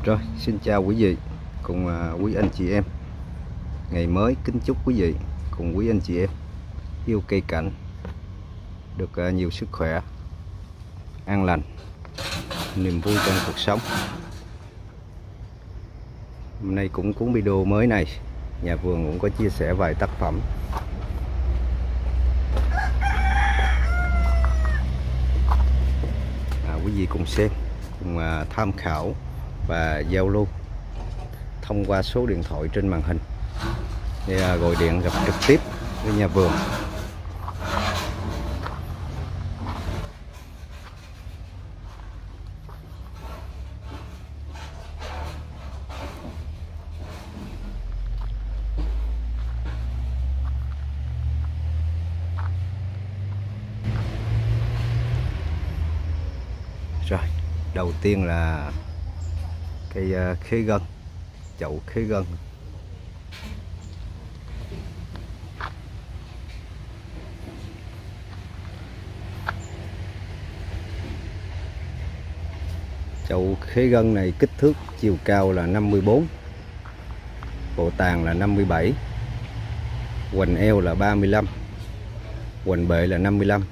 Rồi, xin chào quý vị cùng quý anh chị em. Ngày mới kính chúc quý vị cùng quý anh chị em yêu cây cảnh được nhiều sức khỏe, an lành, niềm vui trong cuộc sống. Hôm nay cũng cuốn video mới này, nhà vườn cũng có chia sẻ vài tác phẩm. Quý vị cùng xem, cùng tham khảo và giao lưu thông qua số điện thoại trên màn hình để gọi điện gặp trực tiếp với nhà vườn. Rồi, đầu tiên là cây khế gân, chậu khế gân. Chậu khế gân này kích thước chiều cao là 54, bộ tàn là 57, hoành eo là 35, hoành bệ là 55.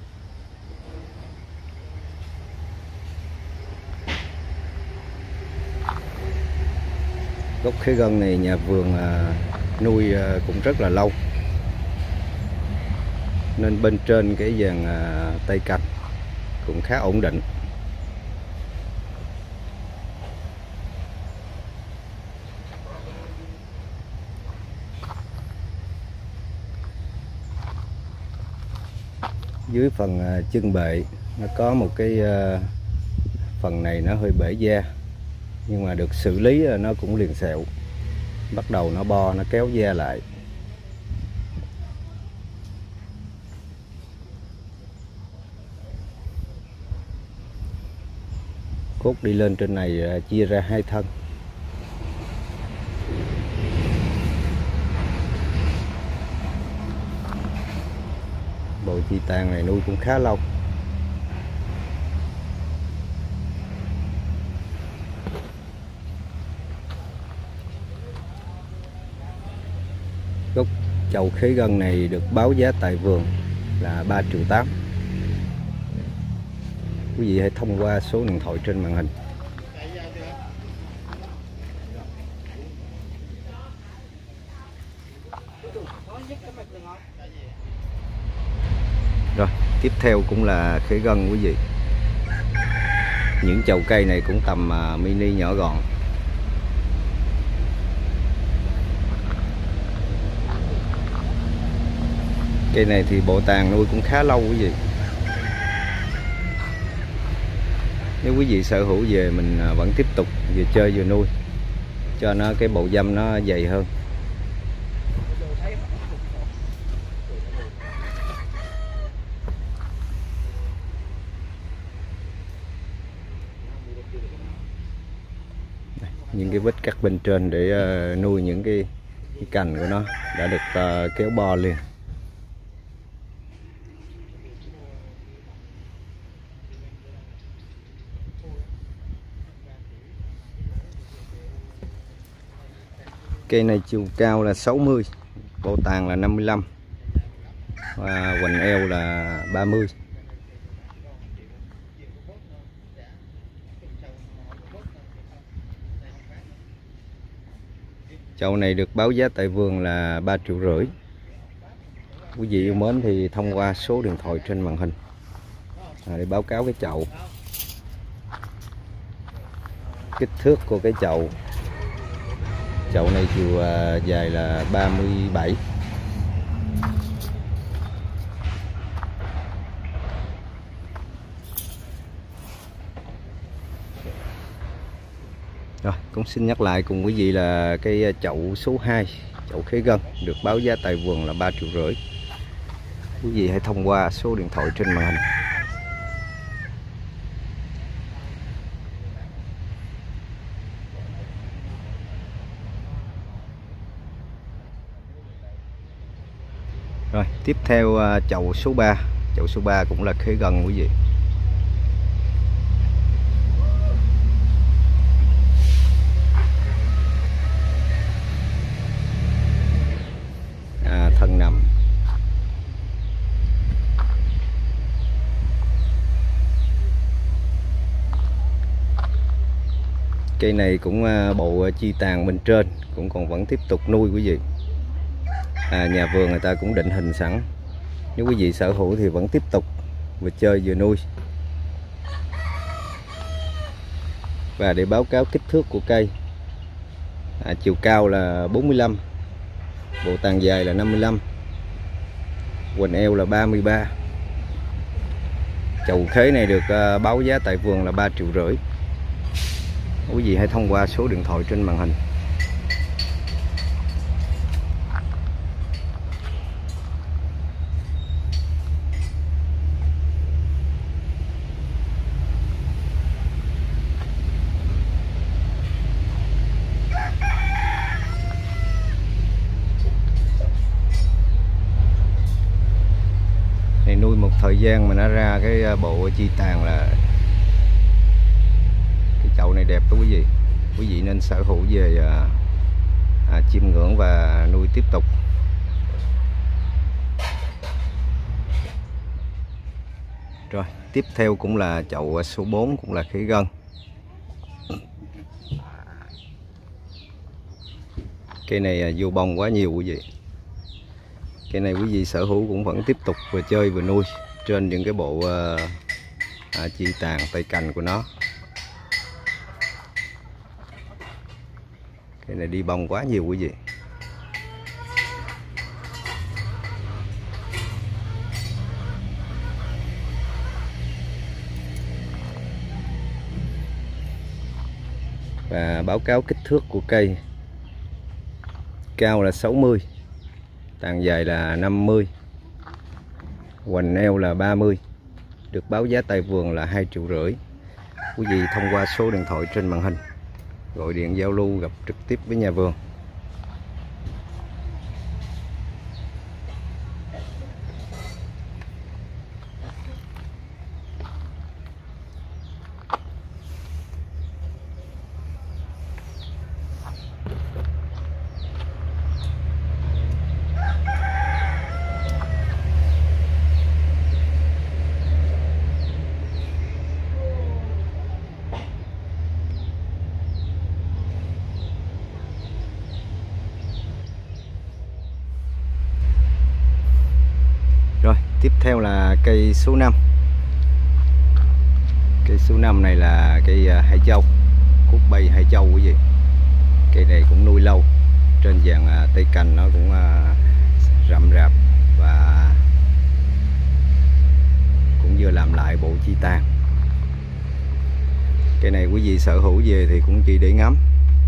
Gốc khế gân này nhà vườn nuôi cũng rất là lâu, nên bên trên cái dàn tay cành cũng khá ổn định. Dưới phần chân bệ nó có một cái phần này nó hơi bể da, nhưng mà được xử lý nó cũng liền sẹo, bắt đầu nó bo, nó kéo da lại. Cốt đi lên trên này chia ra hai thân. Bộ chi tàn này nuôi cũng khá lâu. Gốc chậu khế gân này được báo giá tại vườn là 3,8 triệu. Quý vị hãy thông qua số điện thoại trên màn hình. Rồi, tiếp theo cũng là khế gân quý vị. Những chậu cây này cũng tầm mini nhỏ gọn. Cây này thì bộ tàn nuôi cũng khá lâu quý vị. Nếu quý vị sở hữu về mình vẫn tiếp tục vừa chơi vừa nuôi, cho nó cái bộ dâm nó dày hơn. Những cái vết cắt bên trên để nuôi những cái cành của nó đã được kéo bo liền. Cây này chiều cao là 60, bộ tàn là 55 và hoành eo là 30. Chậu này được báo giá tại vườn là 3,5 triệu. Quý vị yêu mến thì thông qua số điện thoại trên màn hình để báo cáo cái chậu. Kích thước của cái chậu. Chậu này chiều dài là 37. Rồi, cũng xin nhắc lại cùng quý vị là cái chậu số 2, chậu khế gân được báo giá tại vườn là 3,5 triệu. Quý vị hãy thông qua số điện thoại trên màn hình. Rồi, tiếp theo chậu số 3. Chậu số 3 cũng là khế gân quý vị. Cây này cũng bộ chi tàn bên trên, cũng còn vẫn tiếp tục nuôi quý vị. Nhà vườn người ta cũng định hình sẵn, nếu quý vị sở hữu thì vẫn tiếp tục vừa chơi vừa nuôi. Và để báo cáo kích thước của cây, chiều cao là 45, bộ tàn dài là 55, hoành eo là 33. Chậu khế này được báo giá tại vườn là 3,5 triệu. Quý vị hãy thông qua số điện thoại trên màn hình. Này nuôi một thời gian mà nó ra cái bộ chi tàn là cái chậu này đẹp đó quý vị. Quý vị nên sở hữu về chiêm ngưỡng và nuôi tiếp tục. Rồi tiếp theo cũng là chậu số 4, cũng là khế gân. Cây này vô bông quá nhiều quý vị. Cây này quý vị sở hữu cũng vẫn tiếp tục vừa chơi vừa nuôi trên những cái bộ chi tàn tay cành của nó. Cây này đi bông quá nhiều quý vị. Và báo cáo kích thước của cây, cao là 60, tàn dài là 50, hoành eo là 30, được báo giá tại vườn là 2,5 triệu. Quý vị thông qua số điện thoại trên màn hình gọi điện giao lưu gặp trực tiếp với nhà vườn. Rồi tiếp theo là cây số 5. Cây số 5 này là cây Hải Châu, cúc bay Hải Châu quý vị. Cây này cũng nuôi lâu, trên dàn cây cành nó cũng rậm rạp và cũng vừa làm lại bộ chi tàn. Cây này quý vị sở hữu về thì cũng chỉ để ngắm.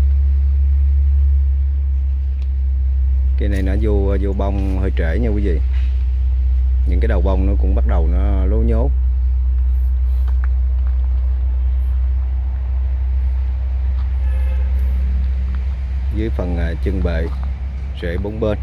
Cây này nó vô bông hơi trễ nha quý vị. Những cái đầu bông nó cũng bắt đầu nó lố nhố. Dưới phần chân bệ, rễ bốn bên.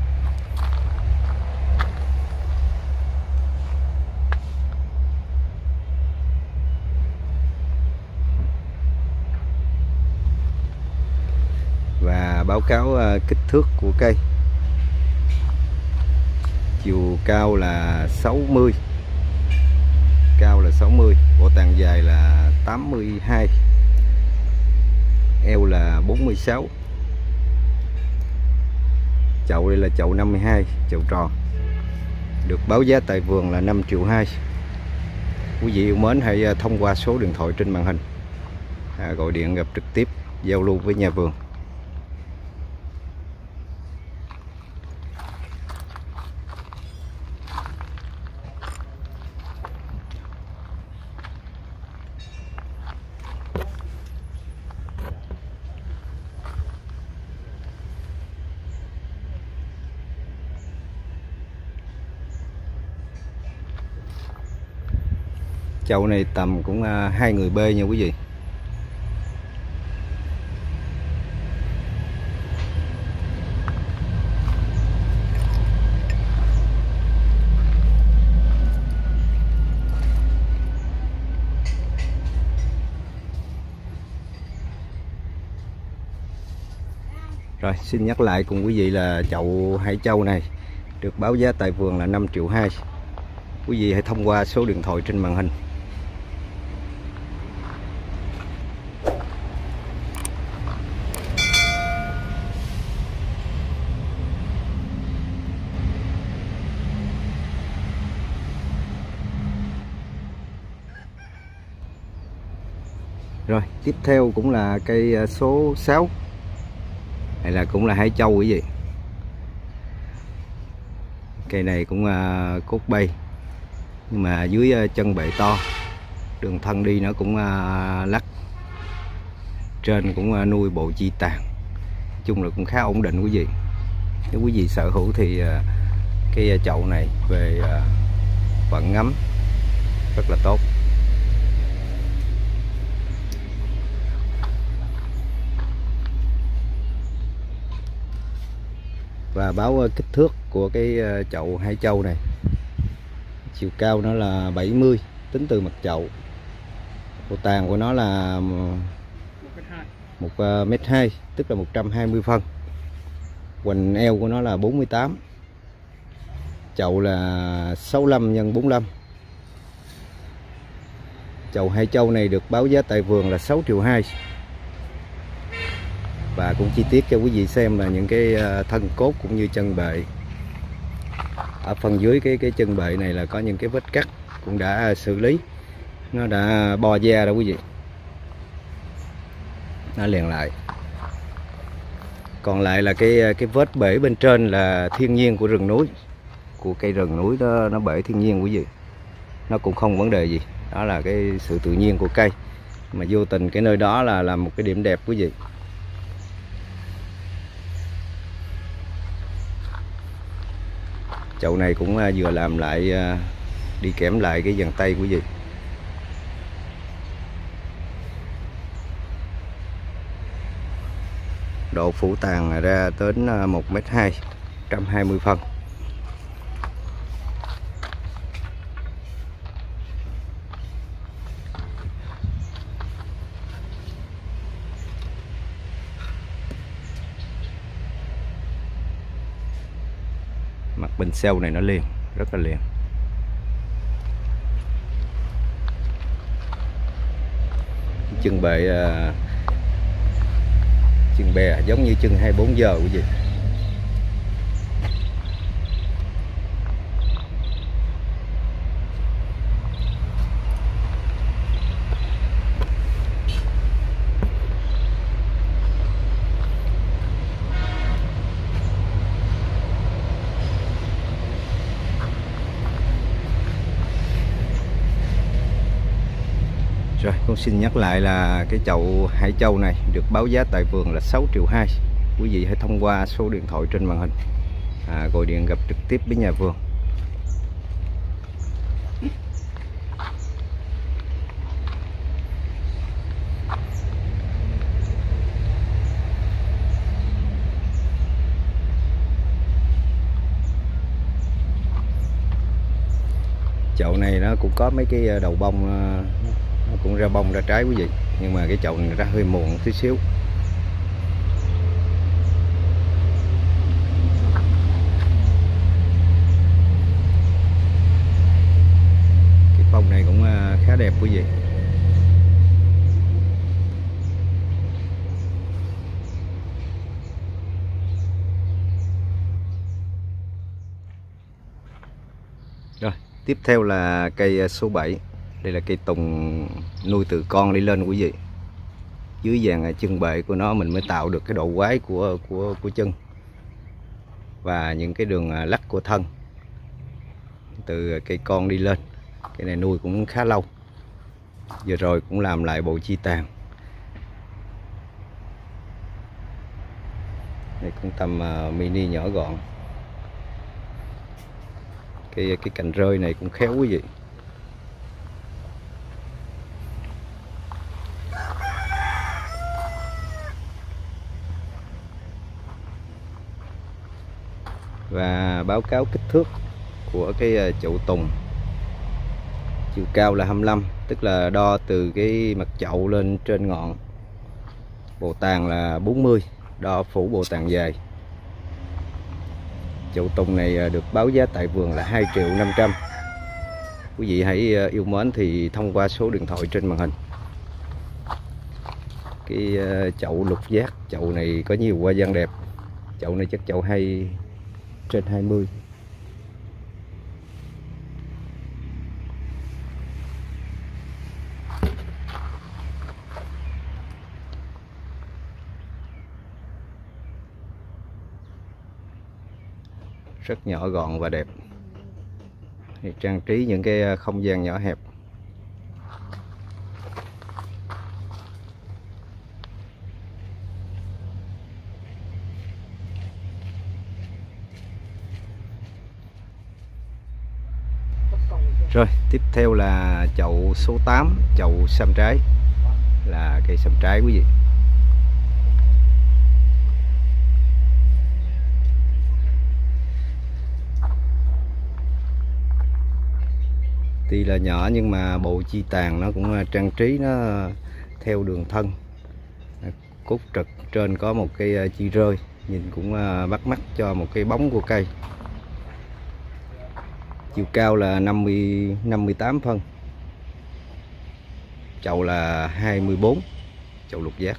Và báo cáo kích thước của cây. Chiều cao là 60, bộ tàn dài là 82, eo là 46. Chậu đây là chậu 52, chậu tròn, được báo giá tại vườn là 5,2 triệu. Quý vị yêu mến hãy thông qua số điện thoại trên màn hình gọi điện gặp trực tiếp giao lưu với nhà vườn. Chậu này tầm cũng 2 người bê nha quý vị. Rồi xin nhắc lại cùng quý vị là chậu Hải Châu này được báo giá tại vườn là 5,2 triệu. Quý vị hãy thông qua số điện thoại trên màn hình. Rồi tiếp theo cũng là cây số 6. Này là cũng là Hải Châu quý vị. Cây này cũng cốt bay, nhưng mà dưới chân bệ to, đường thân đi nó cũng lắc, trên cũng nuôi bộ chi tàn. Nói chung là cũng khá ổn định quý vị. Nếu quý vị sở hữu thì cái chậu này về vận ngắm rất là tốt. Và báo kích thước của cái chậu Hải Châu này, chiều cao nó là 70 tính từ mặt chậu. Bộ tàng của nó là 1m2, tức là 120 phân. Hoành eo của nó là 48. Chậu là 65 x 45. Chậu Hải Châu này được báo giá tại vườn là 6,2 triệu. Và cũng chi tiết cho quý vị xem là những cái thân cốt cũng như chân bệ. Ở phần dưới cái chân bệ này là có những cái vết cắt cũng đã xử lý, nó đã bo da đó quý vị, nó liền lại. Còn lại là cái vết bể bên trên là thiên nhiên của rừng núi, của cây rừng núi đó, nó bể thiên nhiên quý vị, nó cũng không vấn đề gì. Đó là cái sự tự nhiên của cây, mà vô tình cái nơi đó là một cái điểm đẹp quý vị. Chậu này cũng vừa làm lại, đi kẽm lại cái dàn tay quý vị. Độ phủ tàn ra đến 1m2, 120 phân. Mặt bên sau này nó liền, rất là liền. Chân bệ chân bè giống như chân 24 giờ quý vị. Rồi con xin nhắc lại là cái chậu Hải Châu này được báo giá tại vườn là 6,2 triệu. Quý vị hãy thông qua số điện thoại trên màn hình, gọi điện gặp trực tiếp với nhà vườn. Chậu này nó cũng có mấy cái đầu bông, nó cũng ra bông ra trái quý vị, nhưng mà cái chậu này ra hơi muộn tí xíu. Cái bông này cũng khá đẹp quý vị. Rồi tiếp theo là cây số 7. Đây là cây tùng nuôi từ con đi lên quý vị. Dưới dàn chân bệ của nó mình mới tạo được cái độ quái của chân và những cái đường lắc của thân từ cây con đi lên. Cái này nuôi cũng khá lâu, vừa rồi cũng làm lại bộ chi tàn. Đây cũng tầm mini nhỏ gọn. Cái cành rơi này cũng khéo quý vị. Và báo cáo kích thước của cái chậu tùng. Chiều cao là 25, tức là đo từ cái mặt chậu lên trên ngọn. Bộ tàn là 40, đo phủ bộ tàn dài. Chậu tùng này được báo giá tại vườn là 2,5 triệu. Quý vị hãy yêu mến thì thông qua số điện thoại trên màn hình. Cái chậu lục giác, chậu này có nhiều hoa văn đẹp. Chậu này chắc chậu 2/20. rất nhỏ gọn và đẹp, thì trang trí những cái không gian nhỏ hẹp. Rồi tiếp theo là chậu số 8, chậu sâm trái, là cây sâm trái quý vị. Tuy là nhỏ nhưng mà bộ chi tàn nó cũng trang trí nó theo đường thân, cốt trực trên có một cây chi rơi, nhìn cũng bắt mắt cho một cái bóng của cây. Chiều cao là 58 phân, chậu là 24, chậu lục giác.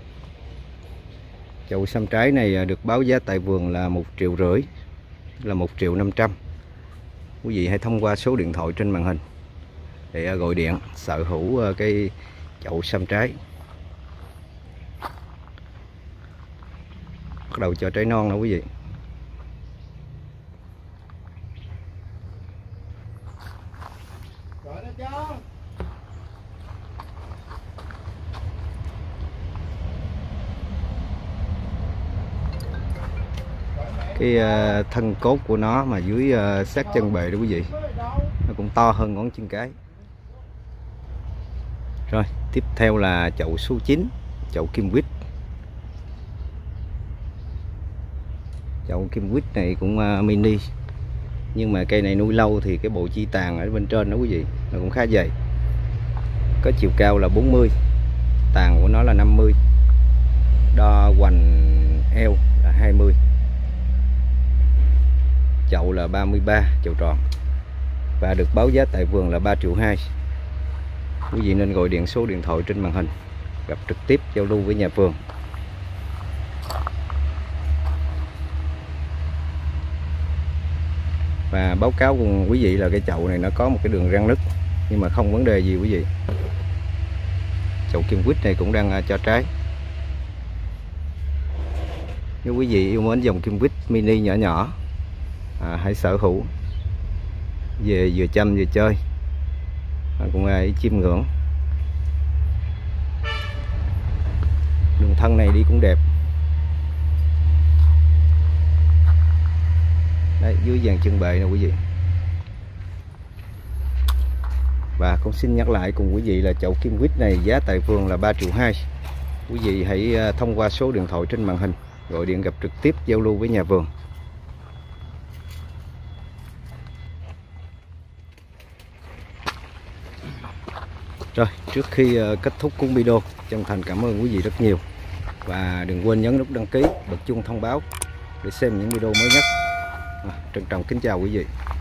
Chậu sâm trái này được báo giá tại vườn là 1,5 triệu, là 1.500.000. Quý vị hãy thông qua số điện thoại trên màn hình để gọi điện sở hữu cái chậu sâm trái. Bắt đầu cho trái non đó quý vị. Cái thân cốt của nó mà dưới sát chân bề đó quý vị, nó cũng to hơn ngón chân cái. Rồi tiếp theo là chậu số 9, chậu kim quýt. Chậu kim quýt này cũng mini, nhưng mà cây này nuôi lâu thì cái bộ chi tàn ở bên trên đó quý vị, nó cũng khá dày. Có chiều cao là 40, tàn của nó là 50, đo hoành eo là 20. Chậu là 33, chậu tròn, và được báo giá tại vườn là 3,2 triệu. Quý vị nên gọi điện số điện thoại trên màn hình, gặp trực tiếp giao lưu với nhà vườn. Và báo cáo cùng quý vị là cái chậu này nó có một cái đường răng nứt, nhưng mà không vấn đề gì quý vị. Chậu kim quýt này cũng đang cho trái. Nếu quý vị yêu mến dòng kim quýt mini nhỏ nhỏ, hãy sở hữu về vừa chăm vừa chơi, cũng chiêm ngưỡng. Đường thân này đi cũng đẹp. Đây, dưới dàn chân bệ nè quý vị. Và con xin nhắc lại cùng quý vị là chậu kim quýt này giá tại vườn là 3,2 triệu. Quý vị hãy thông qua số điện thoại trên màn hình gọi điện gặp trực tiếp giao lưu với nhà vườn. Rồi, trước khi kết thúc cuốn video, chân thành cảm ơn quý vị rất nhiều. Và đừng quên nhấn nút đăng ký, bật chuông thông báo để xem những video mới nhất. Trân trọng kính chào quý vị.